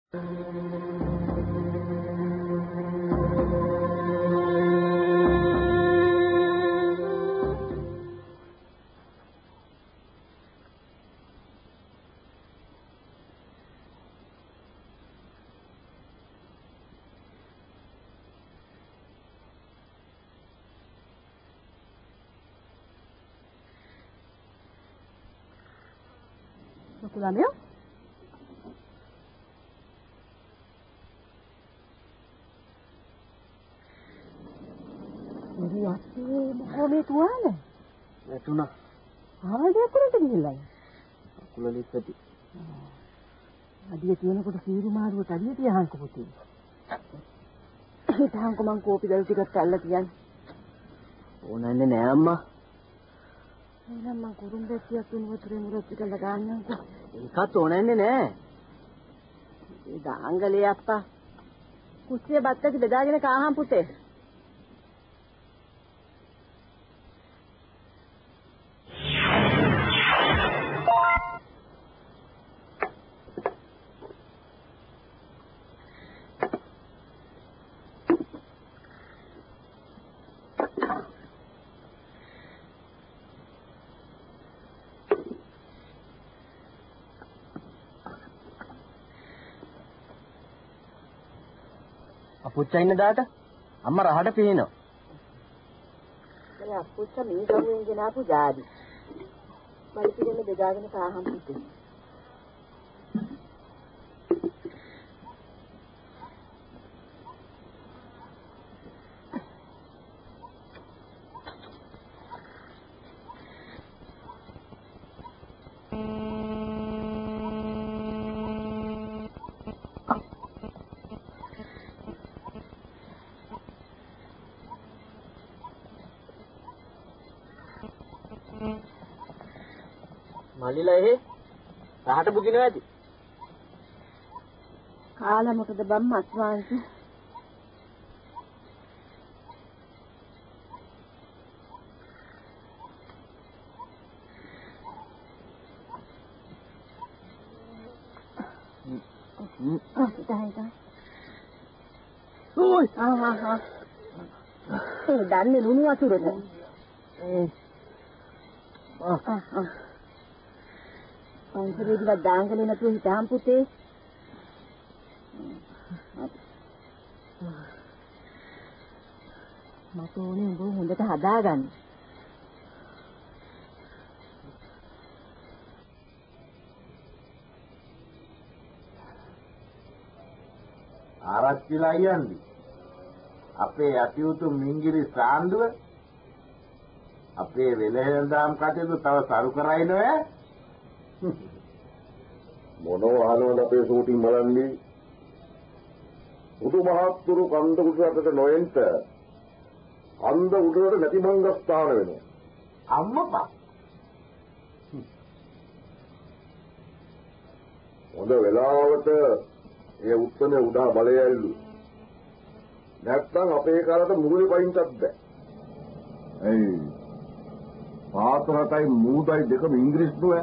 ළමයා ඉරියස්සේ මොකෝමේ තුවාල නැතුණා ආවද කොහෙද ගිහිල්ලා අකුල ලිස්සටි අදිය තියෙනකොට සීරු මාරුවට අදිය තියහන්කො පුතේ හිටහන්කො මං කෝපි දල් ටිකක් අල්ල තියන්නේ ඕනන්නේ නෑ අම්මා එහෙනම් මං කුරුම්බැස්සියක් තුන වතුරේ මුරත් ටිකක් ගන්නම්කෝ ඒකත් ඕනන්නේ නෑ ඒ දාංගලේ අප්පා කුස්සිය බත්තට බෙදාගෙන කාහම් පුතේ අපුච්චා ඉන්න දාට අම්මා රහට පේනවා. මේ අපුච්චා මේ ගමෙන් ගෙනාපු ජාඩි. මල්පිරෙන්න බෙදාගෙන කාහම් පුතේ. මල්ලිලා එහෙ රහට බුකිනවා ඇති. කාලා මොකද බම් මස්වාංශ ඕයි ඒ දන්නේ ලුණු වතුරද පන්සලේදී දාංගලේ නැතුව හිටාම් පුතේ මට ඕනේ උඹ හොඳට හදාගන්න ආරච්චිලා යන්නේ අපේ යටිඋතු මිංගිරි සාන්දුව අපේ වෙලෙන්දාම් කටයුතු තව සරු කරයි නෑ මොනෝ අහනවද අපේ ෂූටින් බලන්නේ උඩු මහත්තුරු කන්ද උඩරට නොයෙන්ට කන්ද උඩරට නැති මංගස්ථාන වෙනවා අම්මපා හොඳ වෙලාවට ඒ උත්තනේ උඩා බලය ඇල්ලු නැත්තම් අපේ කාලට මුගලි පයින්ටත් බෑ එයි පාතරටයි මූදයි දෙකම ඉංග්‍රීසි නෝ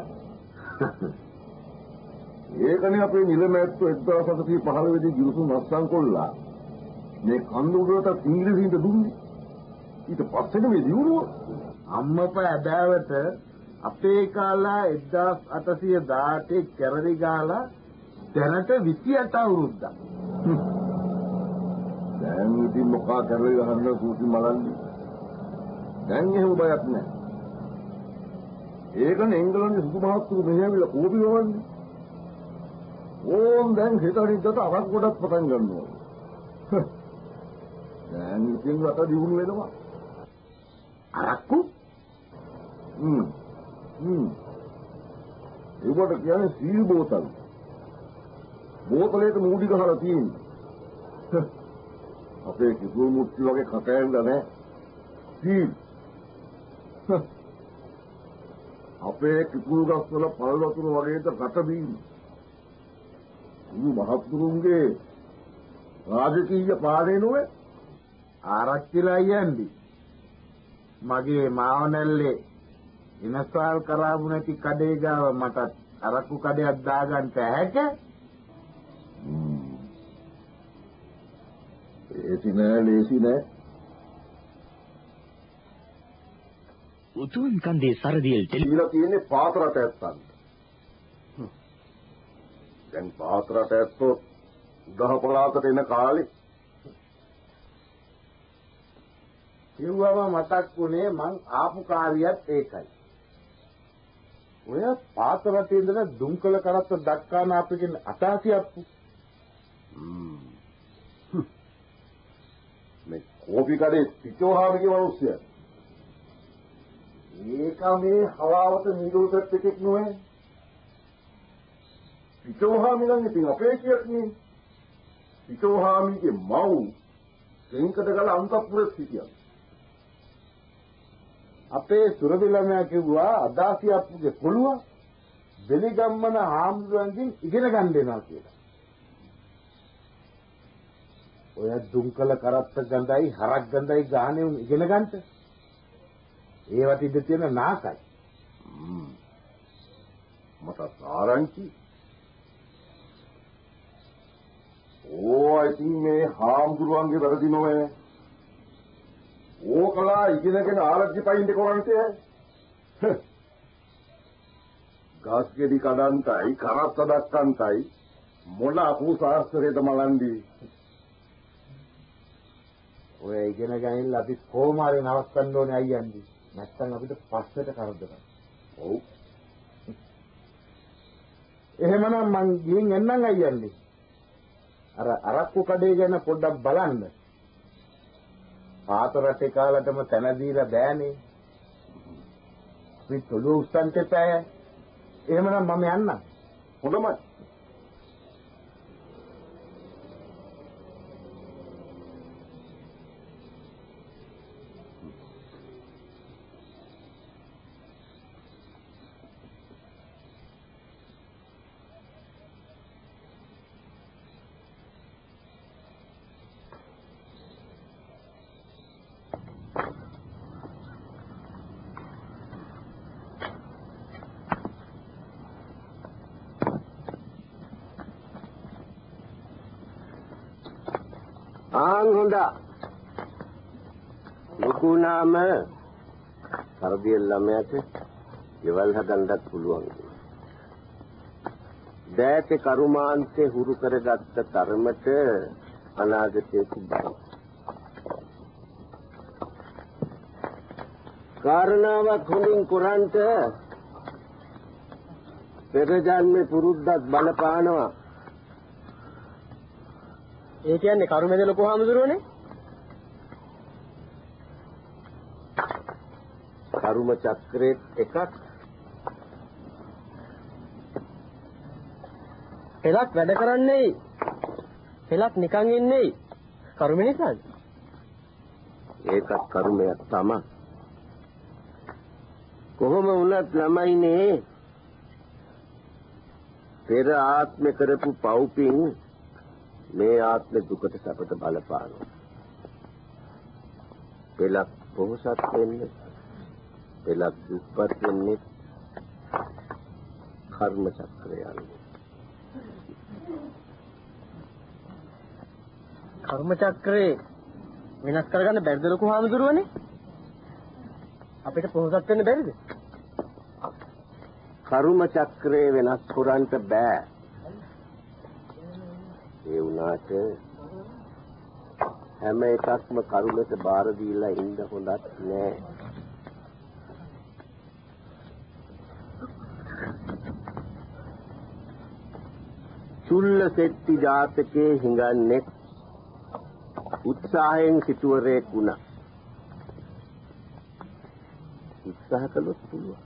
ඒකනේ අපේ නිලමැත්තු 1715 දී ගිවිසුම් අත්සන් කොල්ලා මේ කන්ද උඩරට ඉංග්‍රීසින්ට දුන්නේ ඊට පස්සේ මේ දියුණුව අම්මපා ඇදාවට අපේ කාලා 1818 කැරලි ගාලා දැනට 28 අවුරුද්දක් දැන් ඉතින් මොකා කරලා ගහන්න සූටි මලන්නේ දැන් එහෙම බයක් නැහැ ඒකනේ එංගලන්තේ සුදු මහත්තුරු මෙහෙවිලා කෝපි වවන්නේ ඕන් දැන් හිතරිද්දට අරක් ගොඩක් පටන් ගන්නවා දැන් ඉතින් රට දියුණු වෙනවා අරක්කු ඒකට කියන්නේ සීල් බෝතල් බෝතලේට මූඩි ගහලා තියෙන්නේ අපේ කිතුල් මුට්ටි වගේ කට ඇඳලා නැහැ සීල් අපේ කිතුල් ගස් වල පළ වතුර වගේද කට බීම මහත්තුරුන්ගේ රාජකීය පාඩේ නොවේ ආරච්චිලා යන්නේ මගේ මාවනල්ලේ ඉනසාල් කරාමු නැති කඩේ ගාව මට අරක්කු කඩයක් දාගන්න හැක ලේසි නෑ. උතුම් කන්දේ සරදියෙල් ඉතිලා තියෙන්නේ පාතරට ඇත්තන්ට. දැන් පාතරට ඇත්තෝ උදහපලාතට එන කාලේ කිව්වම මතක් වුණේ මං ආපු කාර්යයත් ඒකයි. ඔය පාතරට ඉඳලා දුම්කල කරත්ත දක්කාන අපිට අතාසියප්පු. මේ කෝපි කඩේ පිටෝහාමිගේ මිනිස්සයා. ඒක මේ හලාවත නිරෝධත් එකෙක් නෙවෙයි. පිටෝහාමිලන් ඉතින් අපේ කියන්නේ. පිටෝහාමිගේ මව් දෙන්කට ගල අන්තපුරේ සිටියා. අපේ සුරබිලමයා කිව්වා අදාසියප්පුගේ කොළුව දෙලිගම්මන හාමුදුරන්ගෙන් ඉගෙන ගන්න දෙනවා කියලා. ඔය දුම්කල කරත්ත ගඳයි හරක් ගඳයි ගානේ උන් ඉගෙන ගන්නට. ඒවට ඉඳ තියෙන නාකයි. මට ආරංචි. ඉතින් මේ හාමුදුරුවන්ගේ වැරදි නොවේ. ඕකලා ඉගෙනගෙන ආරච්චි පයින්ට කරන්නේ. ගස්ගෙඩි කඩන්ටයි කරත්ත දක්කන්ටයි මොන අපු ශාස්ත්‍රයේද මලන්දී. ඔය ඉගෙන ගනින්න අපි කොහොම හරි නවත්තන්න ඕනේ අයියන්දි. නැත්තම් අපිට පස්සට කරදරයි. ඔව්. එහෙමනම් මං ගිහින් එන්නම් අයියන්දි. අර අරක්කු කඩේ ගැන පොඩ්ඩක් බලන්න. පාතරටේ කාලටම තන දීලා බෑනේ. අපි තොළු උස්සන්ට එපා. එහෙමනම් මම යන්නම්. හොඳමයි. හොඳා ලොකු නාම සරදියෙල් ළමයාට ගෙවල් හදන්නත් පුළුවන්. දැතේ කරුමාන්තේ හුරු කරගත්ත තරමට අනාගතයේ තිබෙනවා. කාරණාවක් හොඳින් කරන්ට පෙර ජන්මේ පුරුද්දක් බලපානවා. ඒ කියන්නේ කරුමෙද ලොකු හාමුදුරුවනේ? කරුම චක්‍රයේ එකක්. පෙලක් වැඩ කරන්නේ පෙලක් නිකන් ඉන්නේ කරුම නිසාද? ඒකත් කරුමයක් තමයි. කොහොම වුණත් ළමයිනේ පෙර ආත්මේ කරපු පව්පින් මේ ආත්ම දුකට සැපට බලපානවා. පෙලක් පොහොසත් වෙන්නේ පෙලක් දුප්පත් වෙන්නේ කර්ම චක්‍රය අනුව. කර්ම චක්‍රේ වෙනස් කරගන්න බැරිද ලොකු හාමුදුරුවනේ? අපිට පොහොසත් වෙන්න බැරිද? කර්ම චක්‍රේ වෙනස් කරන්න බෑ. ඒ වුණාට හැම එකක්ම කරුණට බාර දීලා ඉන්න හොඳක් නෑ. චුල්ල සෙට්ටි ජාතකයේ හිඟන්නේ උත්සාහයෙන් සිටුවරේ වුණා. උත්සාහ කළොත් පුළුවන්.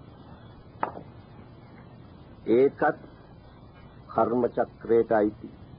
ඒකත් කර්ම චක්‍රයට අයිති.